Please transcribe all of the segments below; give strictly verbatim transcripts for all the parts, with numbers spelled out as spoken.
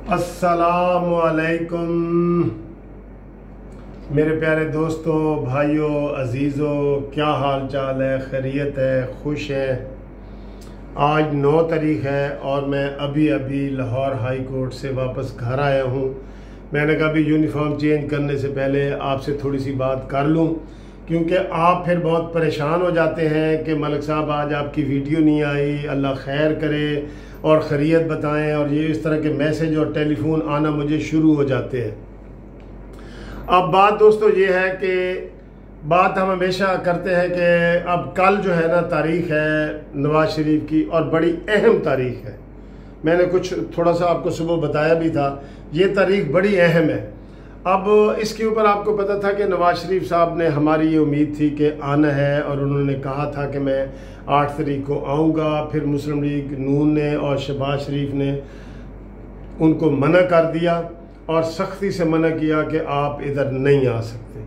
अस्सलामु अलैकुम मेरे प्यारे दोस्तों, भाइयों, अजीज़ों, क्या हाल चाल है? खैरियत है? खुश है? आज नौ तारीख है और मैं अभी अभी लाहौर हाई कोर्ट से वापस घर आया हूँ। मैंने कहा अभी यूनिफॉर्म चेंज करने से पहले आपसे थोड़ी सी बात कर लूँ, क्योंकि आप फिर बहुत परेशान हो जाते हैं कि मलिक साहब आज आपकी वीडियो नहीं आई, अल्लाह खैर करे और खैरियत बताएं, और ये इस तरह के मैसेज और टेलीफोन आना मुझे शुरू हो जाते हैं। अब बात दोस्तों ये है कि बात हम हमेशा करते हैं कि अब कल जो है ना तारीख़ है नवाज शरीफ की, और बड़ी अहम तारीख़ है। मैंने कुछ थोड़ा सा आपको सुबह बताया भी था, ये तारीख़ बड़ी अहम है। अब इसके ऊपर आपको पता था कि नवाज शरीफ साहब ने, हमारी ये उम्मीद थी कि आना है, और उन्होंने कहा था कि मैं आठ तारीख को आऊँगा। फिर मुस्लिम लीग नून ने और शहबाज शरीफ ने उनको मना कर दिया और सख्ती से मना किया कि आप इधर नहीं आ सकते।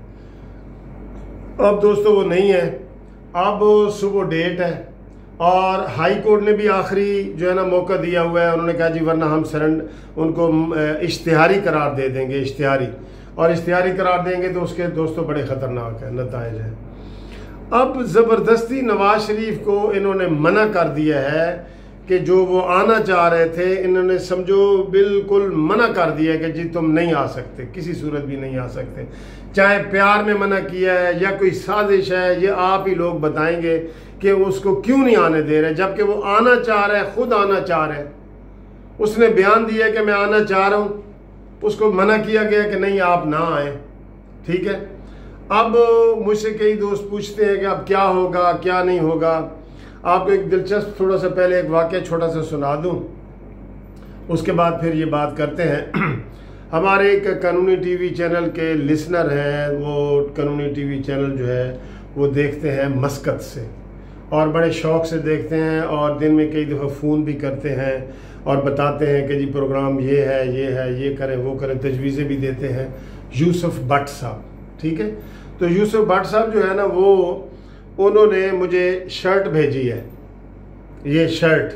अब दोस्तों वो नहीं है, अब सुबह डेट है और हाई कोर्ट ने भी आखिरी जो है ना मौका दिया हुआ है। उन्होंने कहा जी वरना हम सरेंडर उनको इश्तिहारी करार दे देंगे, इश्तिहारी, और इश्तिहारी करार देंगे तो उसके दोस्तों बड़े ख़तरनाक है नताइज हैं। अब ज़बरदस्ती नवाज शरीफ को इन्होंने मना कर दिया है कि जो वो आना चाह रहे थे, इन्होंने समझो बिल्कुल मना कर दिया कि जी तुम नहीं आ सकते, किसी सूरत भी नहीं आ सकते। चाहे प्यार में मना किया है या कोई साजिश है, ये आप ही लोग बताएंगे कि उसको क्यों नहीं आने दे रहे, जबकि वो आना चाह रहा है, खुद आना चाह रहे हैं। उसने बयान दिया कि मैं आना चाह रहा हूँ, उसको मना किया गया कि नहीं आप ना आए। ठीक है, अब मुझसे कई दोस्त पूछते हैं कि अब क्या होगा क्या नहीं होगा। आपको एक दिलचस्प थोड़ा सा पहले एक वाक़या छोटा सा सुना दूं, उसके बाद फिर ये बात करते हैं। हमारे एक कानूनी टीवी चैनल के लिसनर हैं, वो कानूनी टीवी चैनल जो है वो देखते हैं मस्कत से, और बड़े शौक़ से देखते हैं, और दिन में कई दफ़ा फ़ोन भी करते हैं और बताते हैं कि जी प्रोग्राम ये है, ये है, ये करें, वो करें, तजवीज़ें भी देते हैं। यूसुफ भट्ट साहब, ठीक है, तो यूसुफ भट्ट साहब जो है ना, वो उन्होंने मुझे शर्ट भेजी है। ये शर्ट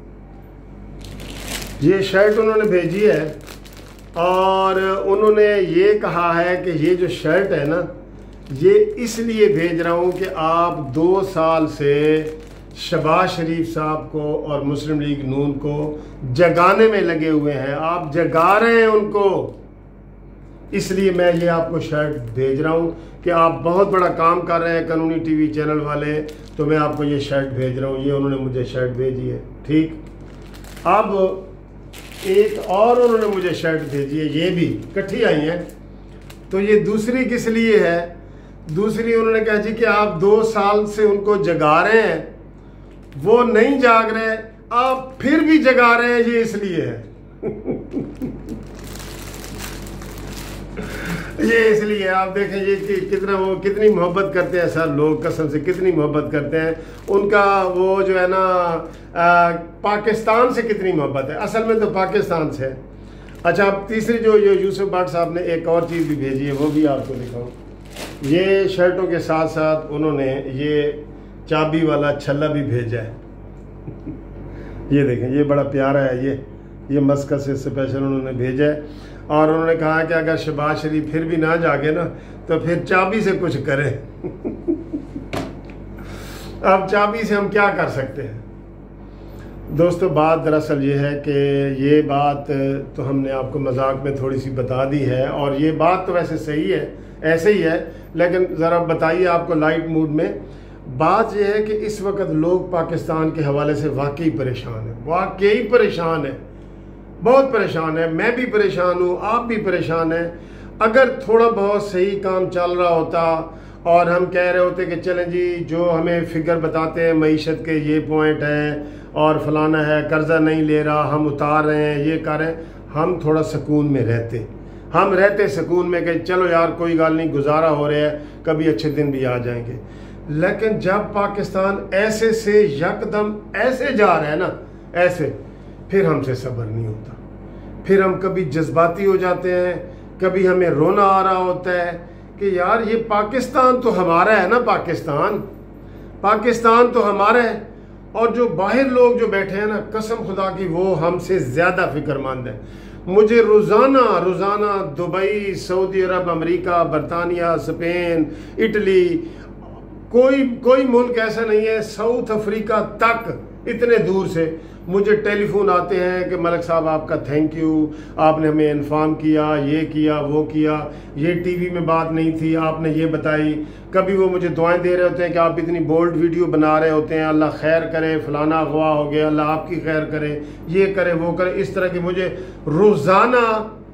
ये शर्ट उन्होंने भेजी है, और उन्होंने ये कहा है कि ये जो शर्ट है ना, ये इसलिए भेज रहा हूँ कि आप दो साल से शहबाज शरीफ साहब को और मुस्लिम लीग नून को जगाने में लगे हुए हैं, आप जगा रहे हैं उनको, इसलिए मैं ये आपको शर्ट भेज रहा हूँ कि आप बहुत बड़ा काम कर रहे हैं कानूनी टीवी चैनल वाले, तो मैं आपको ये शर्ट भेज रहा हूँ। ये उन्होंने मुझे शर्ट भेजी है। ठीक, अब एक और उन्होंने मुझे शर्ट भेजी है, ये भी इकट्ठी आई हैं। तो ये दूसरी किस लिए है? दूसरी उन्होंने कहा जी कि आप दो साल से उनको जगा रहे हैं, वो नहीं जाग रहे, आप फिर भी जगा रहे हैं, ये इसलिए है। ये इसलिए आप देखें ये कि कितना वो कितनी मोहब्बत करते हैं सर लोग, कसम से कितनी मोहब्बत करते हैं। उनका वो जो है ना आ, पाकिस्तान से कितनी मोहब्बत है, असल में तो पाकिस्तान से है। अच्छा, अब तीसरी जो ये यूसुफ भट्ट साहब ने एक और चीज़ भी भेजी है, वो भी आपको दिखाऊं। ये शर्टों के साथ साथ उन्होंने ये चाबी वाला छल्ला भी भेजा है। ये देखें, ये बड़ा प्यारा है, ये ये मस्कत से स्पेशल उन्होंने भेजा है, और उन्होंने कहा कि अगर शहबाज शरीफ फिर भी ना जागे ना, तो फिर चाबी से कुछ करें। अब चाबी से हम क्या कर सकते हैं दोस्तों? बात दरअसल ये है कि ये बात तो हमने आपको मजाक में थोड़ी सी बता दी है, और ये बात तो वैसे सही है, ऐसे ही है, लेकिन ज़रा बताइए आपको लाइट मूड में। बात यह है कि इस वक्त लोग पाकिस्तान के हवाले से वाकई परेशान है, वाकई परेशान है, बहुत परेशान है। मैं भी परेशान हूँ, आप भी परेशान हैं। अगर थोड़ा बहुत सही काम चल रहा होता और हम कह रहे होते कि चलें जी, जो हमें फिगर बताते हैं मईशत के ये पॉइंट है और फलाना है, कर्जा नहीं ले रहा, हम उतार रहे हैं, ये कर रहे हैं, हम थोड़ा सुकून में रहते हम रहते सुकून में कि चलो यार कोई गल नहीं, गुजारा हो रहा है, कभी अच्छे दिन भी आ जाएंगे। लेकिन जब पाकिस्तान ऐसे से यकदम ऐसे जा रहा है ना, ऐसे, फिर हमसे सब्र नहीं होता, फिर हम कभी जज्बाती हो जाते हैं, कभी हमें रोना आ रहा होता है कि यार ये पाकिस्तान तो हमारा है ना, पाकिस्तान पाकिस्तान तो हमारा है, और जो बाहर लोग जो बैठे हैं ना, कसम खुदा की वो हमसे ज़्यादा फिक्रमंद है। मुझे रोज़ाना रोज़ाना दुबई, सऊदी अरब, अमेरिका, बरतानिया, स्पेन, इटली, कोई कोई मुल्क ऐसा नहीं है, साउथ अफ्रीका तक, इतने दूर से मुझे टेलीफोन आते हैं कि मलिक साहब आपका थैंक यू, आपने हमें इन्फॉर्म किया, ये किया, वो किया, ये टीवी में बात नहीं थी, आपने ये बताई। कभी वो मुझे दुआएं दे रहे होते हैं कि आप इतनी बोल्ड वीडियो बना रहे होते हैं, अल्लाह खैर करे, फलाना अगवा हो गया, अल्लाह आपकी खैर करे, ये करे, वो करे। इस तरह के मुझे रोज़ाना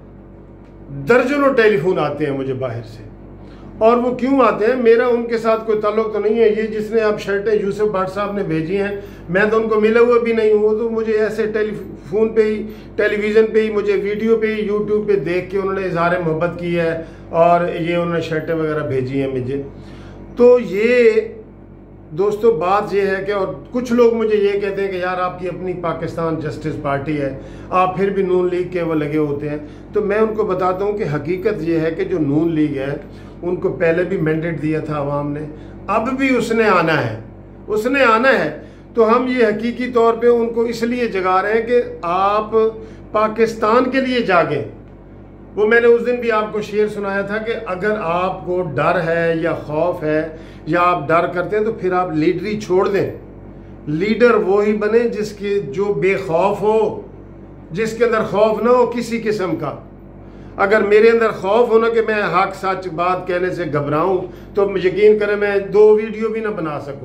दर्जनों टेलीफोन आते हैं मुझे बाहर से। और वो क्यों आते हैं? मेरा उनके साथ कोई ताल्लुक तो नहीं है। ये जिसने आप शर्टें यूसुफ भट्ट साहब ने भेजी हैं, मैं तो उनको मिला हुआ भी नहीं हूँ। तो मुझे ऐसे टेलीफोन पे ही, टेलीविज़न पे ही, मुझे वीडियो पे ही, यूट्यूब पे देख के उन्होंने इजहार मोहब्बत की है और ये उन्होंने शर्टें वगैरह भेजी हैं मुझे। तो ये दोस्तों बात ये है कि, और कुछ लोग मुझे ये कहते हैं कि यार आपकी अपनी पाकिस्तान जस्टिस पार्टी है, आप फिर भी नून लीग के वो लगे होते हैं। तो मैं उनको बताता हूँ कि हकीकत ये है कि जो नून लीग है उनको पहले भी मैंडेट दिया था आवाम ने, अब भी उसने आना है, उसने आना है। तो हम ये हकीकी तौर पे उनको इसलिए जगा रहे हैं कि आप पाकिस्तान के लिए जागें। वो मैंने उस दिन भी आपको शेर सुनाया था कि अगर आपको डर है या खौफ है या आप डर करते हैं तो फिर आप लीडरी छोड़ दें। लीडर वो ही बने जिसके जो बेखौफ हो, जिसके अंदर खौफ ना हो किसी किस्म का। अगर मेरे अंदर खौफ होना कि मैं हक सच बात कहने से घबराऊं तो यकीन करें मैं दो वीडियो भी ना बना सकूं,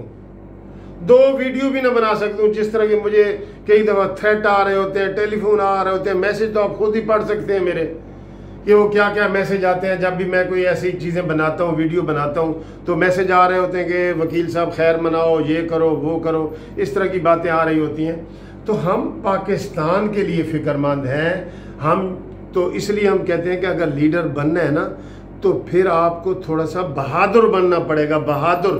दो वीडियो भी ना बना सकता हूं। जिस तरह के मुझे कई दफ़ा थ्रेट आ रहे होते हैं, टेलीफोन आ रहे होते हैं, मैसेज तो आप खुद ही पढ़ सकते हैं मेरे, कि वो क्या क्या मैसेज आते हैं। जब भी मैं कोई ऐसी चीज़ें बनाता हूँ, वीडियो बनाता हूँ, तो मैसेज आ रहे होते हैं कि वकील साहब खैर मनाओ, ये करो, वो करो, इस तरह की बातें आ रही होती हैं। तो हम पाकिस्तान के लिए फ़िक्रमंद हैं। हम तो इसलिए हम कहते हैं कि अगर लीडर बनना है ना तो फिर आपको थोड़ा सा बहादुर बनना पड़ेगा, बहादुर।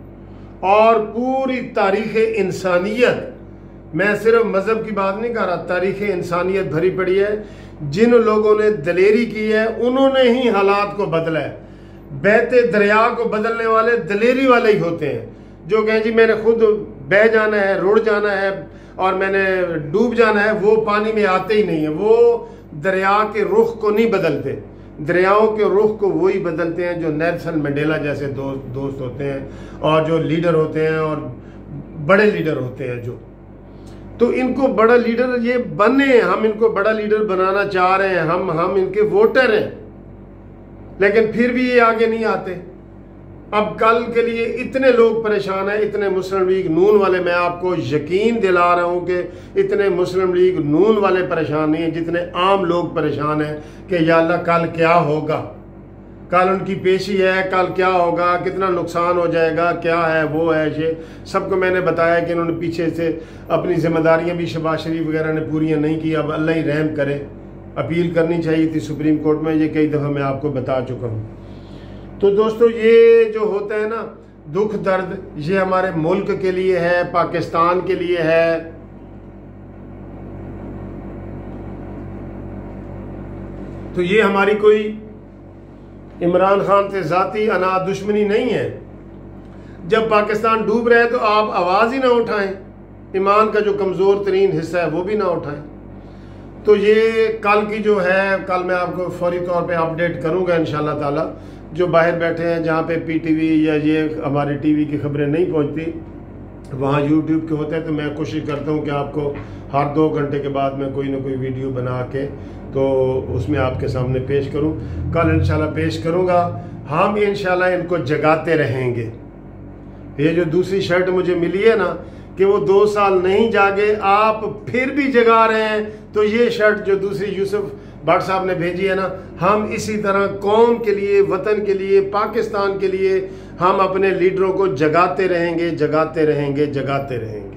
और पूरी तारीख़ इंसानियत, मैं सिर्फ मज़हब की बात नहीं कर रहा, तारीख़ इंसानियत भरी पड़ी है। जिन लोगों ने दलेरी की है उन्होंने ही हालात को बदला है। बहते दरिया को बदलने वाले दलेरी वाले ही होते हैं, जो कहें जी मैंने खुद बह जाना है, रुड़ जाना है और मैंने डूब जाना है, वो पानी में आते ही नहीं है। वो दरिया के रुख को नहीं बदलते, दरियाओं के रुख को वही बदलते हैं जो नेल्सन मंडेला जैसे दोस्त दोस्त होते हैं और जो लीडर होते हैं और बड़े लीडर होते हैं जो। तो इनको बड़ा लीडर ये बने, हम इनको बड़ा लीडर बनाना चाह रहे हैं, हम हम इनके वोटर हैं, लेकिन फिर भी ये आगे नहीं आते। अब कल के लिए इतने लोग परेशान हैं, इतने मुस्लिम लीग नून वाले, मैं आपको यकीन दिला रहा हूं कि इतने मुस्लिम लीग नून वाले परेशान नहीं हैं जितने आम लोग परेशान हैं कि या अल्लाह कल क्या होगा, कल उनकी पेशी है, कल क्या होगा, कितना नुकसान हो जाएगा, क्या है वो है। ये सबको मैंने बताया कि इन्होंने पीछे से अपनी जिम्मेदारियां भी शहबाज शरीफ वगैरह ने पूरी नहीं की। अब अल्लाह ही रहम करे, अपील करनी चाहिए थी सुप्रीम कोर्ट में, ये कई दफ़ा मैं आपको बता चुका हूँ। तो दोस्तों ये जो होता है ना दुख दर्द, ये हमारे मुल्क के लिए है, पाकिस्तान के लिए है। तो ये हमारी कोई इमरान खान से ज़ाती अना दुश्मनी नहीं है। जब पाकिस्तान डूब रहा है तो आप आवाज़ ही ना उठाएं, ईमान का जो कमज़ोर तरीन हिस्सा है वो भी ना उठाएं। तो ये कल की जो है, कल मैं आपको फौरी तौर पे अपडेट करूंगा इंशाल्लाह ताला। जो बाहर बैठे हैं जहाँ पे पीटीवी या ये हमारी टीवी की खबरें नहीं पहुँचती, वहाँ यूट्यूब के होते हैं, तो मैं कोशिश करता हूँ कि आपको हर दो घंटे के बाद मैं कोई ना कोई वीडियो बना के तो उसमें आपके सामने पेश करूँ। कल इंशाल्लाह पेश करूँगा। हम इंशाल्लाह इनको जगाते रहेंगे। ये जो दूसरी शर्ट मुझे मिली है ना कि वो दो साल नहीं जागे, आप फिर भी जगा रहे हैं, तो ये शर्ट जो दूसरी यूसुफ भट्ट साहब ने भेजी है ना, हम इसी तरह कौम के लिए, वतन के लिए, पाकिस्तान के लिए हम अपने लीडरों को जगाते रहेंगे, जगाते रहेंगे, जगाते रहेंगे।